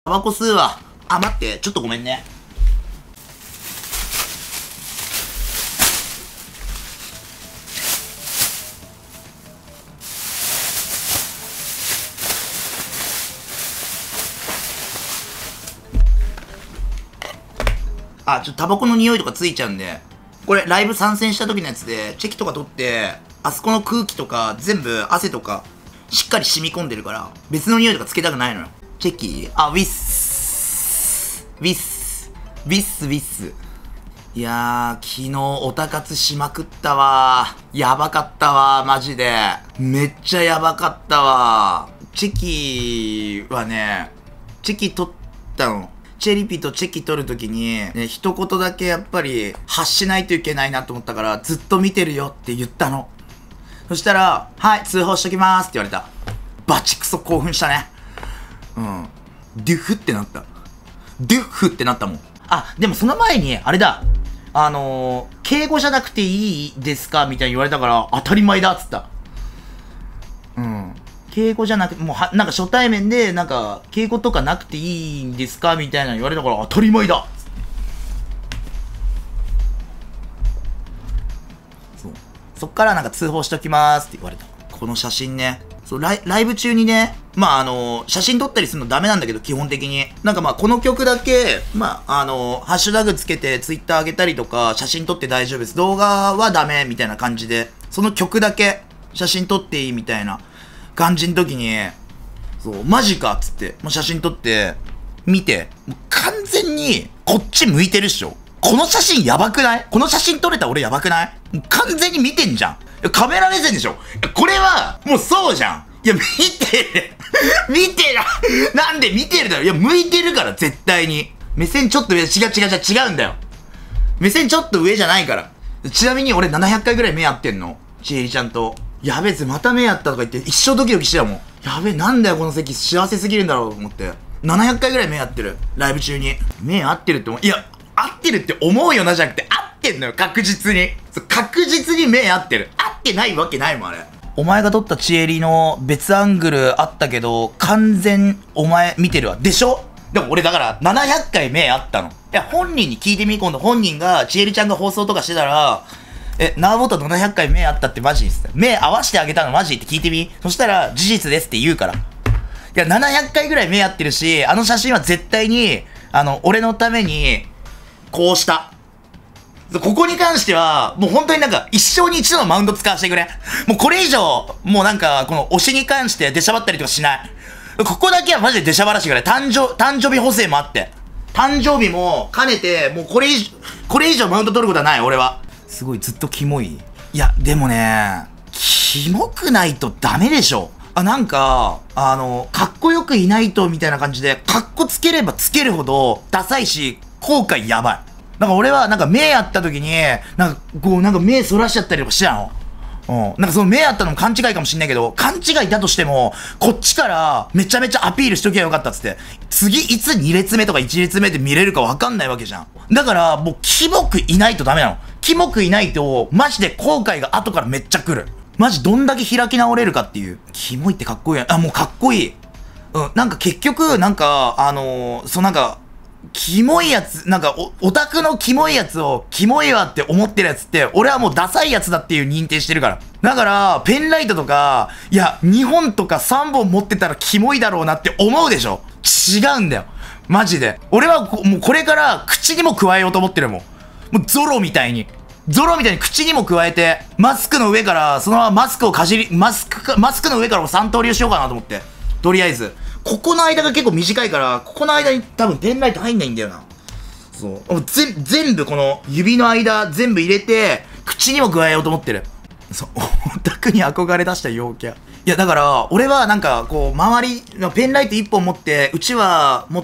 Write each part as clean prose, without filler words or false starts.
タバコ吸うわ。あ、待って、ちょっとごめんね。あ、タバコの匂いとかついちゃうんで、これライブ参戦した時のやつで、チェキとか取って、あそこの空気とか全部汗とか、しっかり染み込んでるから、別の匂いとかつけたくないのよ。チェキあ、ウィッス。ウィッス。ウィッスウィッス。いやー、昨日オタ活しまくったわー。やばかったわー、マジで。めっちゃやばかったわー。チェキはね、チェキ取ったの。チェリピとチェキ取るときに、ね、一言だけやっぱり発しないといけないなと思ったから、ずっと見てるよって言ったの。そしたら、はい、通報しときまーすって言われた。バチクソ興奮したね。うん。デュフってなった。デュフってなったもん。あ、でもその前に、あれだ。敬語じゃなくていいですかみたいに言われたから、当たり前だっつった。うん。敬語じゃなくて、もうなんか初対面で、なんか、敬語とかなくていいんですかみたいな言われたから、当たり前だ。そう。そっからなんか通報しときまーすって言われた。この写真ね。そう、ライブ中にね、まあ写真撮ったりするのダメなんだけど、基本的に。なんかまあこの曲だけ、まあハッシュタグつけてツイッター上げたりとか、写真撮って大丈夫です。動画はダメみたいな感じで、その曲だけ写真撮っていいみたいな感じの時に、そう、マジかっつって、もう写真撮って、見て、もう完全にこっち向いてるっしょ。この写真やばくない？この写真撮れた俺やばくない？もう完全に見てんじゃん。カメラ目線でしょ。これは、もうそうじゃん。いや、見てる。見てる。なんで見てるだろ。いや、向いてるから、絶対に。目線ちょっと上、違うんだよ。目線ちょっと上じゃないから。ちなみに俺700回ぐらい目合ってんの。ちえりちゃんと。やべえぜ、また目合ったとか言って、一生ドキドキしてたもん。やべえ、なんだよ、この席。幸せすぎるんだろうと思って。700回ぐらい目合ってる。ライブ中に。目合ってるって思う。いや、合ってるって思うよな、じゃなくて、合ってんのよ、確実に。確実に目合ってる。合ってないわけないもん、あれ。お前が撮ったチエリの別アングルあったけど、完全お前見てるわ。でしょ？でも俺だから700回目あったの。いや、本人に聞いてみ、今度本人が、チエリちゃんが放送とかしてたら、縄本700回目あったってマジです目合わせてあげたのマジって聞いてみ。そしたら、事実ですって言うから。いや、700回ぐらい目合ってるし、あの写真は絶対に、俺のために、こうした。ここに関しては、もう本当になんか、一生に一度のマウント使わせてくれ。もうこれ以上、もうなんか、この推しに関して出しゃばったりとかしない。ここだけはマジで出しゃばらしてくれ。誕生日補正もあって。誕生日も兼ねて、もうこれ以上マウント取ることはない、俺は。すごいずっとキモい。いや、でもね、キモくないとダメでしょ。なんか、かっこよくいないとみたいな感じで、かっこつければつけるほど、ダサいし、後悔やばい。なんか俺は、なんか目合った時に、なんかこう、なんか目そらしちゃったりとかしてたの。なんかその目合ったのも勘違いかもしんないけど、勘違いだとしても、こっちからめちゃめちゃアピールしときゃよかったっつって、次いつ2列目とか1列目で見れるかわかんないわけじゃん。だから、もうキモくいないとダメなの。キモくいないと、マジで後悔が後からめっちゃ来る。マジどんだけ開き直れるかっていう。キモいってかっこいいやん。あ、もうかっこいい。なんか結局、なんか、なんか、キモいやつ、なんかオタクのキモいやつをキモいわって思ってるやつって、俺はもうダサいやつだっていう認定してるから。だから、ペンライトとか、いや、2本とか3本持ってたらキモいだろうなって思うでしょ。違うんだよ。マジで。俺はもうこれから口にも加えようと思ってるもん。もうゾロみたいに口にも加えて、マスクの上から、そのままマスクをマスクの上からも3通りをしようかなと思って。とりあえず。ここの間が結構短いから、ここの間に多分ペンライト入んないんだよな。そう。全部この指の間全部入れて、口にも加えようと思ってる。そう。オタクに憧れ出した陽キャ。いや、だから、俺はなんか、こう、周りのペンライト1本持って、うちわ持って、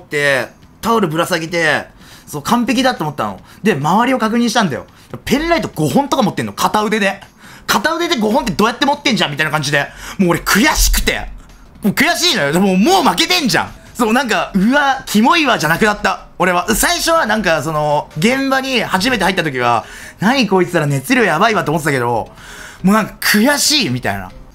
タオルぶら下げて、そう、完璧だと思ったの。で、周りを確認したんだよ。ペンライト5本とか持ってんの。片腕で。片腕で5本ってどうやって持ってんじゃんみたいな感じで。もう俺悔しくて。もう悔しいのよ。でももう負けてんじゃん。そう、なんか、うわ、キモいわじゃなくなった。俺は。最初はなんか、現場に初めて入った時は、何こいつら熱量やばいわって思ってたけど、もうなんか悔しいみたいな。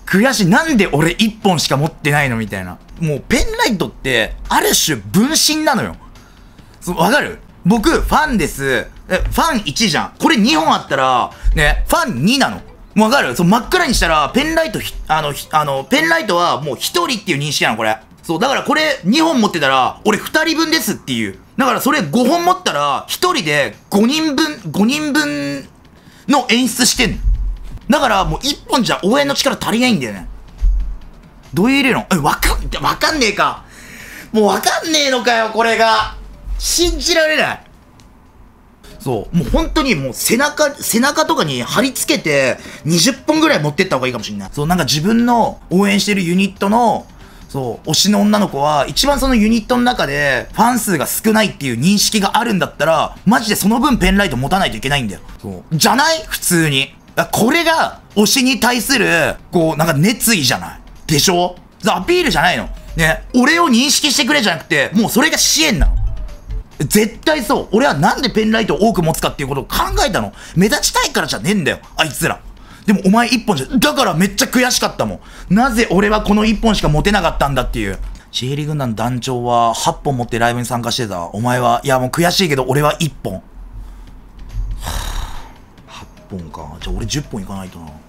悔しい。なんで俺1本しか持ってないのみたいな。もうペンライトって、ある種分身なのよ。わかる？僕、ファンです。ファン1じゃん。これ2本あったら、ね、ファン2なの。わかる？真っ暗にしたら、ペンライトペンライトはもう1人っていう認識なの、これ。そう、だからこれ2本持ってたら、俺2人分ですっていう。だからそれ5本持ったら、1人で5人分の演出してんの。だからもう1本じゃ応援の力足りないんだよね。どういう理論？わかんねえか。もうわかんねえのかよ、これが。信じられない。そう。もう本当にもう背中とかに貼り付けて20本ぐらい持ってった方がいいかもしんない。そう、なんか自分の応援してるユニットの、そう、推しの女の子は一番そのユニットの中でファン数が少ないっていう認識があるんだったら、マジでその分ペンライト持たないといけないんだよ。そう。じゃない？普通に。これが推しに対する、こう、なんか熱意じゃないでしょ？アピールじゃないの。ね。俺を認識してくれじゃなくて、もうそれが支援なの。絶対そう。俺はなんでペンライトを多く持つかっていうことを考えたの。目立ちたいからじゃねえんだよ、あいつら。でもお前1本じゃ、だからめっちゃ悔しかったもん。なぜ俺はこの1本しか持てなかったんだっていう。シエリ軍団団長は8本持ってライブに参加してた。お前は、いやもう悔しいけど俺は1本。8本か。じゃあ俺10本いかないとな。